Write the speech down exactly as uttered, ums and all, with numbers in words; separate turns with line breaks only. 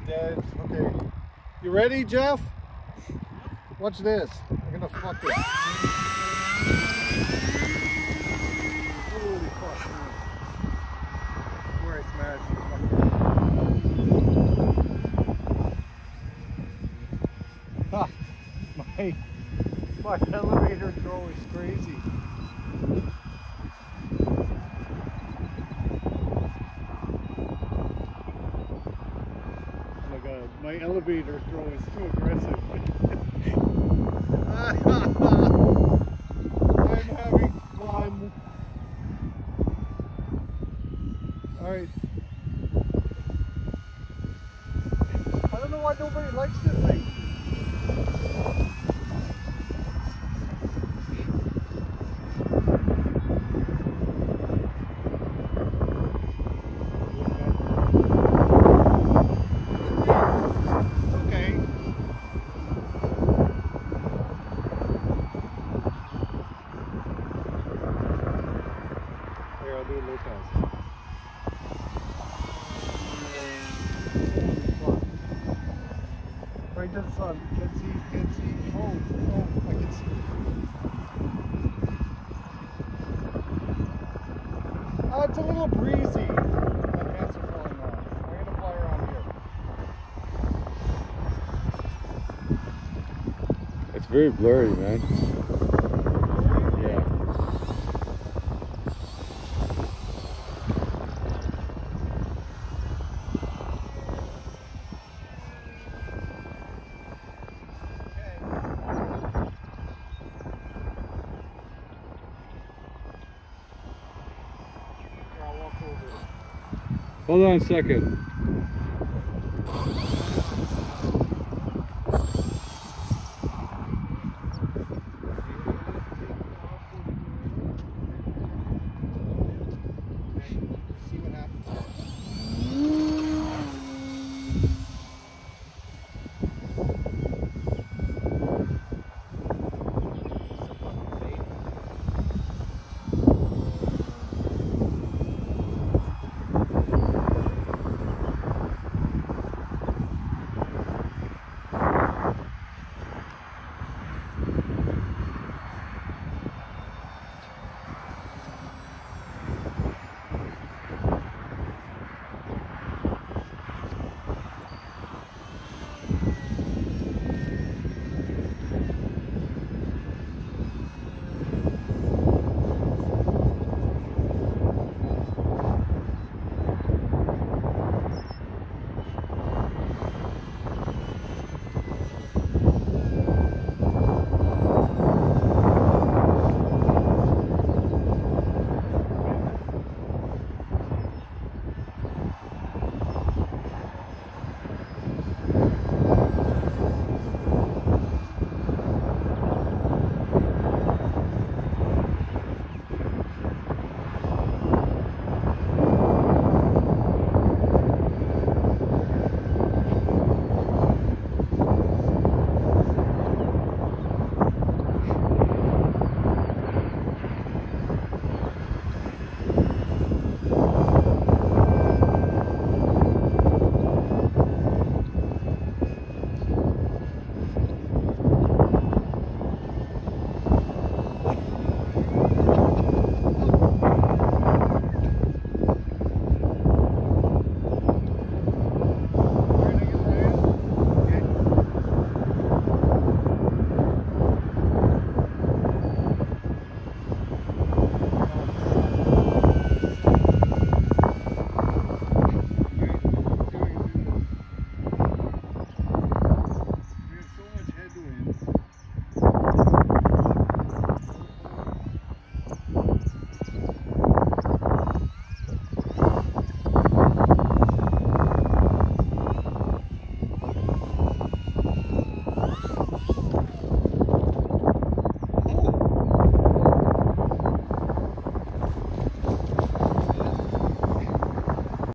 dead. Okay. You ready, Jeff? Watch this. I'm gonna fuck it. Holy fuck, man. Where I smashed it. Ha! My, my elevator throw is crazy. Oh my god, my elevator throw is too aggressive. I'm having fun. Alright. I don't know why nobody likes this thing. Here, I'll do a little test. Right to the sun. Can't see, can't see. Oh, oh, I can see. Uh, it's a little breezy. My pants are falling off. I'm gonna fly around here.
It's very blurry, man. Yeah. Hold on a second.